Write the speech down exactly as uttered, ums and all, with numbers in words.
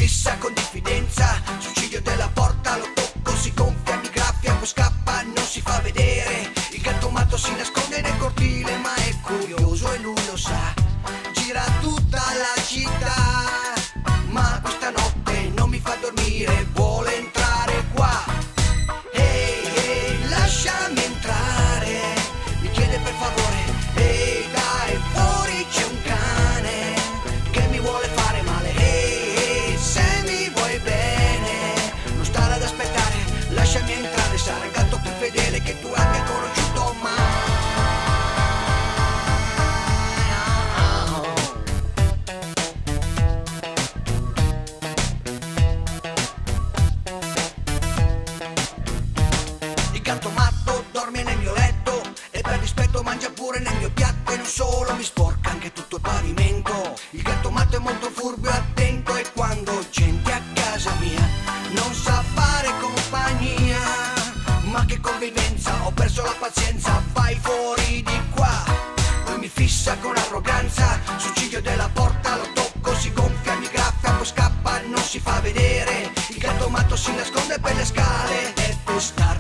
fissa con diffidenza sul ciglio della porta, lo tocco, si gonfia, mi graffia, poi scappa, non si fa vedere. Il gatto matto si nasconde nel cortile, ma è curioso e lui lo sa. Gira tutta la città, ma questa notte non mi fa dormire, vuole entrare qua. Ehi, ehi, lasciami entrare, mi chiede per favore. Ehi, dai, fuori c'è un cane che mi vuole fare male. Ehi, ehi, se mi vuoi bene, non stare ad aspettare, lasciami entrare, sarà il gatto più fedele che tu abbia conosciuto mai. Il gatto matto dorme nel mio letto e per dispetto mangia pure nel mio piatto, e non solo, mi sporca anche tutto il pavimento. Il gatto matto è molto furbo e attento, e quando gente a casa mia non sa fare compagnia. Ma che convivenza, ho perso la pazienza, vai fuori di qua. Poi mi fissa con arroganza sul ciglio della porta, lo tocco, si gonfia, mi graffia, poi scappa, non si fa vedere. Il gatto matto si nasconde per le scale e poi sta